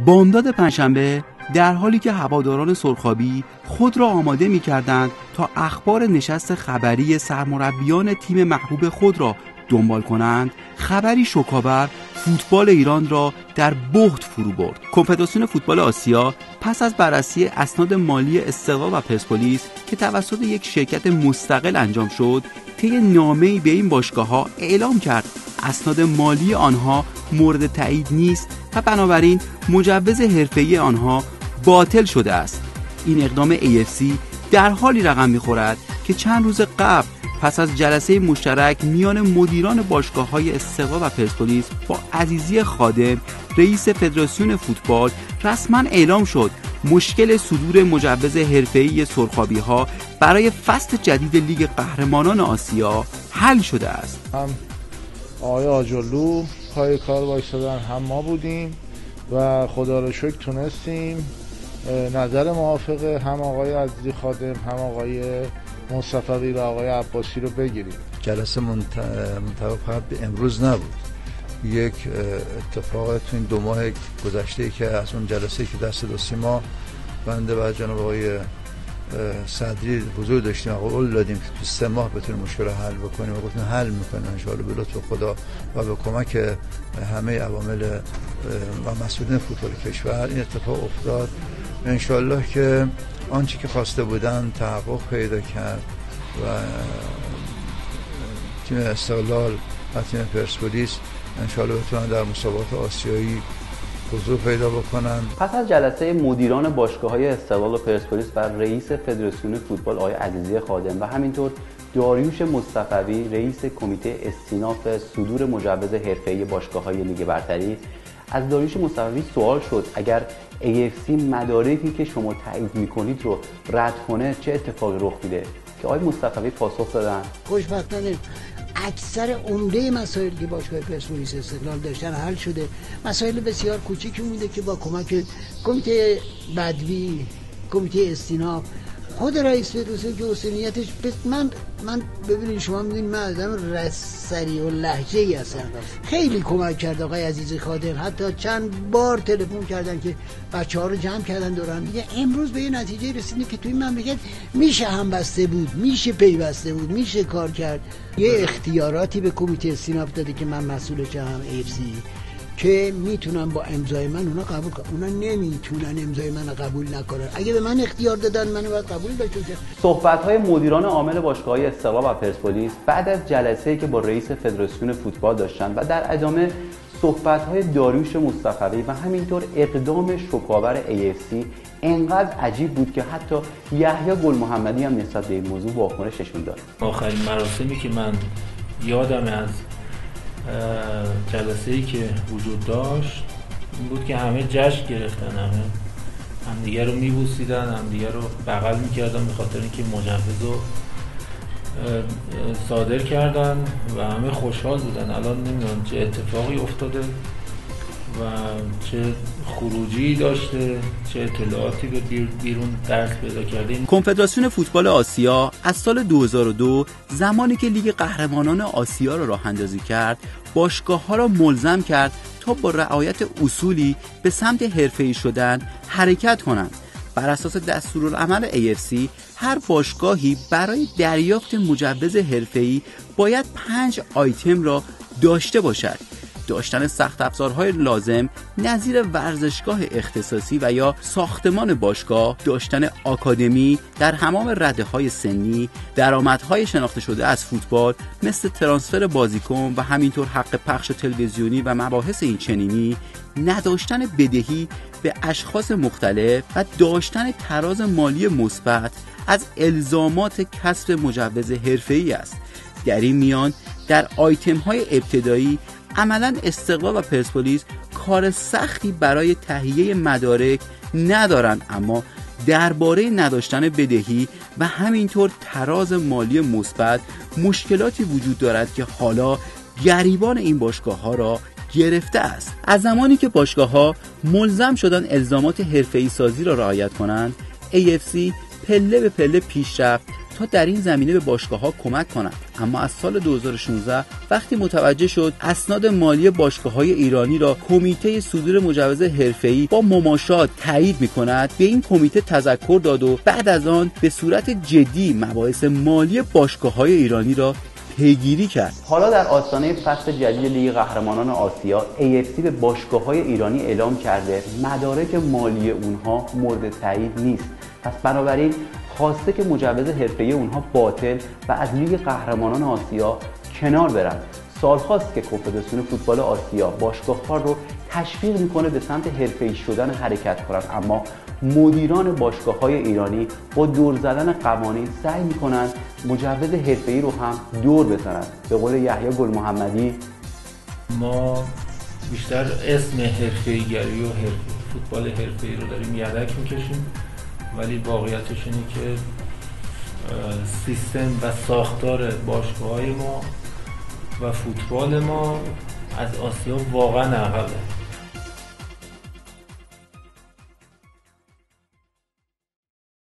بامداد پنجشنبه در حالی که هواداران سرخابی خود را آماده می‌کردند تا اخبار نشست خبری سرمربیان تیم محبوب خود را دنبال کنند، خبری شوک‌آور فوتبال ایران را در بهت فرو برد. کنفدراسیون فوتبال آسیا پس از بررسی اسناد مالی استقلال و پرسپولیس که توسط یک شرکت مستقل انجام شد، طی نامه‌ای به این باشگاه‌ها اعلام کرد اسناد مالی آنها مورد تایید نیست و بنابراین مجوز حرفه‌ای آنها باطل شده است. این اقدام AFC در حالی رقم می‌خورد که چند روز قبل پس از جلسه مشترک میان مدیران باشگاه‌های استقلال و پرسپولیس با عزیزی خادم رئیس فدراسیون فوتبال رسما اعلام شد مشکل صدور مجوز حرفه‌ای سرخابی‌ها برای فصل جدید لیگ قهرمانان آسیا حل شده است. هم آقای آجرلو پای کار وایسادن، هم ما بودیم و خدا رو شکر تونستیم نظر موافق هم آقای عزیزی خادم هم آقای مصطفی و آقای عباسی رو بگیریم. جلسه منطبق فقط به امروز نبود، یک اتفاق تو این 2 ماه گذشته که از اون جلسه که دست دوستی ما بنده و جناب آقای صدری حضور داشتیم و قول دادیم که تو 3 ماه بتونیم مشکل رو حل بکنیم و گفتیم حل میکنیم ان شاء الله به لطف خدا و به کمک همه عوامل و مسئولین فوتبال کشور. این اتفاق افتاد ان شاء الله که آنچه که خواسته بودن تحقق پیدا کرد و تیم استقلال و تیم پرسپولیس ان شاء الله بتونن در مسابقات آسیایی حضور پیدا بکنن. پس از جلسه مدیران باشگاه‌های استقلال و پرسپولیس و رئیس فدراسیون فوتبال آقای عزیزی خادم و همینطور داریوش مصطفی رئیس کمیته استیناف صدور مجوز حرفه‌ای باشگاه‌های لیگ برتری، از داریوش مصطفی سوال شد اگر AFC مدارکی که شما تایید میکنید رو رد کنه چه اتفاقی رخ میده، که آقای مصطفی پاسخ دادن خوشبختانه اکثر عمده مسائلی که باشگاه پرسپولیس استقلال داشتن حل شده. مسائل بسیار کوچیکی بوده که با کمک کمیته بدوی، کمیته استیناف، خود رئیس فدراسیون که حسینیتش من ببینید شما میدونید من آدم سریع و لهجه ای هستم، خیلی کمک کرد آقای عزیزی خادم، حتی چند بار تلفن کردن که بچه‌ها رو جمع کردن دور هم دیگه. امروز به یه نتیجه رسیدیم که توی این مملکت میشه هم بسته بود، میشه پیوسته بود، میشه کار کرد. یه اختیاراتی به کمیته استیناف داده که من مسئولشم AFC که میتونن با امضای من اونا قبول کنن، اونا نمیتونن امضای من قبول نکنن. اگه به من اختیار دادن منو باید قبول داشته باشم. صحبت‌های مدیران عامل باشگاه‌های استقلال و پرسپولیس بعد از جلسه‌ای که با رئیس فدراسیون فوتبال داشتن و در ادامه صحبت‌های داریوش مصطفی و همینطور اقدام شوک‌آور AFC انقدر عجیب بود که حتی یحیی گل محمدی هم نسبت به این موضوع واکنش نشون داد. آخرین مراسمی که من یادم از جلسه‌ای که وجود داشت این بود که همه جشن گرفتن، همدیگه رو میبوسیدن، همدیگه رو بغل میکردن به خاطر اینکه مجوز رو صادر کردن و همه خوشحال بودن. الان نمیدونم چه اتفاقی افتاده و چه خروجی داشته، چه اطلاعاتی به بیرون درس پیدا کرده. کنفدراسیون فوتبال آسیا از سال 2002 زمانی که لیگ قهرمانان آسیا را راه اندازی کرد، باشگاه‌ها را ملزم کرد تا با رعایت اصولی به سمت حرفه‌ای شدن حرکت کنند. بر اساس دستورالعمل AFC هر باشگاهی برای دریافت مجوز حرفه‌ای باید 5 آیتم را داشته باشد: داشتن سخت افزارهای لازم نظیر ورزشگاه اختصاصی و یا ساختمان باشگاه، داشتن آکادمی در تمام رده‌های سنی، درآمدهای شناخته شده از فوتبال مثل ترانسفر بازیکن و همینطور حق پخش تلویزیونی و مباحث این چنینی، نداشتن بدهی به اشخاص مختلف و داشتن تراز مالی مثبت از الزامات کسب مجوز حرفه‌ای است. در این میان در آیتم‌های ابتدایی عملاً استقلال و پرسپولیس کار سختی برای تهیه مدارک ندارن، اما درباره نداشتن بدهی و همینطور تراز مالی مثبت مشکلاتی وجود دارد که حالا گریبان این باشگاه‌ها را گرفته است. از زمانی که باشگاه‌ها ملزم شدن الزامات حرفه‌ای سازی را رعایت کنند، AFC پله به پله پیش رفت تا در این زمینه به باشگاه‌ها کمک کنند. اما از سال 2016 وقتی متوجه شد اسناد مالی باشگاه‌های ایرانی را کمیته صدور مجوز حرفه‌ای با مماشات تایید می‌کند، به این کمیته تذکر داد و بعد از آن به صورت جدی مباحث مالی باشگاه‌های ایرانی را پیگیری کرد. حالا در آستانه فصل جدید لیگ قهرمانان آسیا، AFC به باشگاه‌های ایرانی اعلام کرده مدارک مالی اونها مورد تایید نیست. پس بنابراین خواسته که مجوز حرفه‌ای اونها باطل و از لیگ قهرمانان آسیا کنار برن. سال‌هاست که کنفدراسیون فوتبال آسیا باشگاه‌ها رو تشویق میکنه به سمت حرفه‌ای شدن حرکت کنند، اما مدیران باشگاه‌های ایرانی با دور زدن قوانین سعی میکنن مجوز حرفه‌ای رو هم دور بزنن. به قول یحیی گل محمدی، ما بیشتر اسم حرفه‌ایگری و فوتبال حرفه‌ای رو داریم یدک میکشیم، ولی واقعیتش اینه که سیستم و ساختار باشگاه‌های ما و فوتبال ما از آسیا واقعا عقبه.